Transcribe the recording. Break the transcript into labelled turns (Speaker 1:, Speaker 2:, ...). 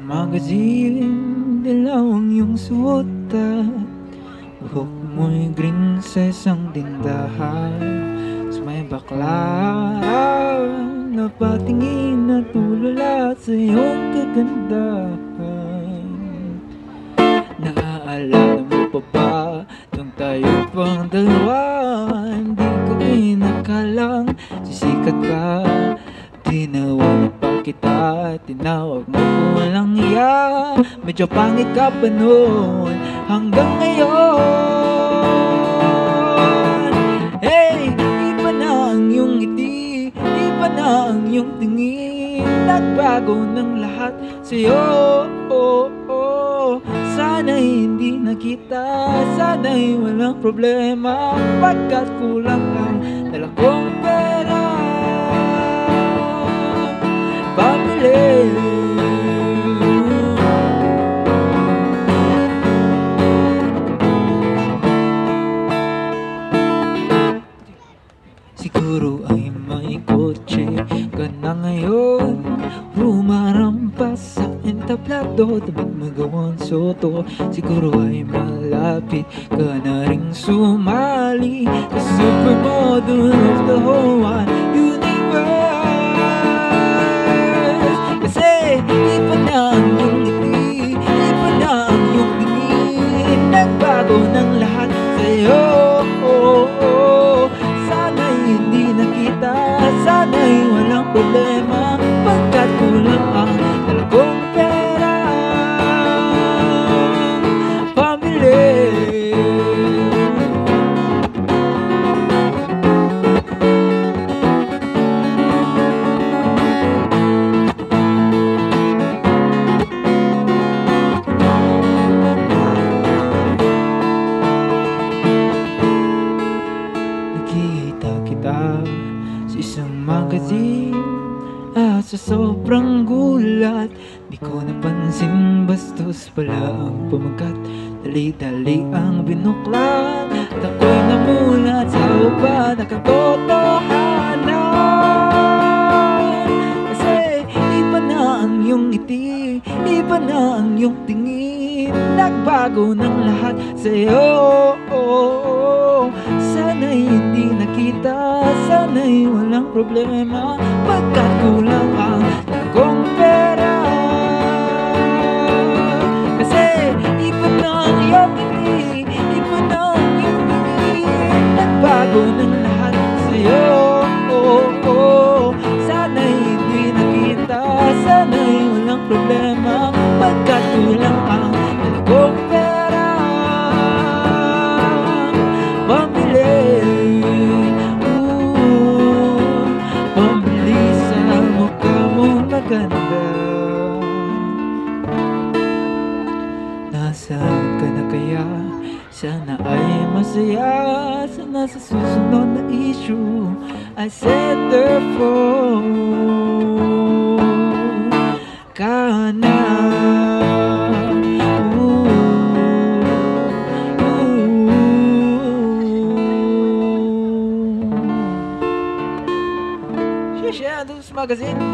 Speaker 1: magazine, dilaw ang iyong suot at buhok mo'y green sa isang tindahan. Sa may bakla na patingin at tulala sa iyong kagandahan. Naaalala mo pa ba nung tayo pang dalawa? Hindi ko inakalang sisikat ka. Tinawag pa kita, tinawag mo ko walang iya. Medyo pangit ka pa noon hanggang ngayon. Hey, iba na ang iyong ngiti, iba na ang iyong tingin. Nagbago ng lahat sa'yo. Sana'y hindi na kita, sana'y walang problema, pagkat kulang ang dala kong pera pabili. Siguro ay may kotse ka na ngayon, rumarampas sa entablado, tapat magawang soto. Siguro ay malapit ka na ring sumali sa supermodel of the whole wide universe. Kasi iba na ang iyong ngiti, iba na ang iyong tingin. Nagbago ng lahat sa'yo. Sana'y hindi na kita, sana'y walang problema, pagkat kulang ang dala kong pera pambili. Nakita kita sa isang magazine at sa sobrang gulat, di ko napansin bastos pala ang pamagat. Dali-dali ang binuklat at ako'y namulat sa upa na katotohanan. Kasi iba na ang iyong ngiti, iba na ang iyong tingin. Nagbago ng lahat sa'yo. Sana'y hindi na kita, sana'y walang problema, pagkat kulang ang dala kong pera. Kasi iba na ang iyong ngiti, iba na ang iyong tingin. Nagbago ng lahat sa'yo. Sana'y hindi na kita, sana'y walang problema, pagkat kulang ang dala kong pera pambili. Pambili sa mukha mong maganda. Nasaan ka na kaya? Sana ay masaya. Sana sa susunod na issue I said therefore ka na. Share this magazine.